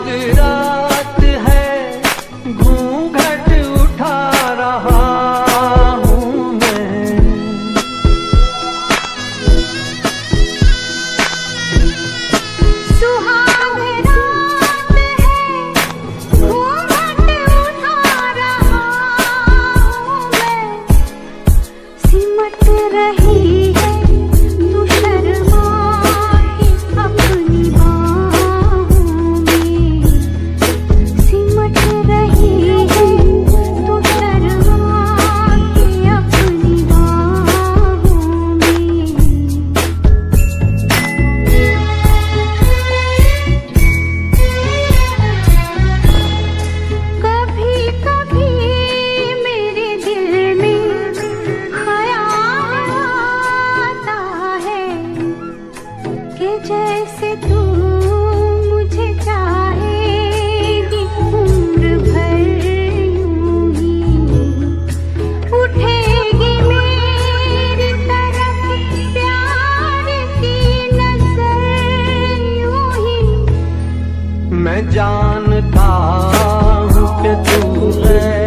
रात है, घूंघट उठा रहा हूँ मैं। सुहाग रात है, घूंघट उठा रहा हूँ मैं। सिमट रही है तू शर्मा के अपनी बाहों में। सिमट रही है तू शर्मा के अपनी बाहों में। कभी कभी मेरे दिल में ख्याल आता है कि जैसे तू मुझे चाहेगी उम्र भर यूं ही। उठेगी मेरी तरफ प्यार की नजर यूं ही। मैं जानता हूँ कि तू है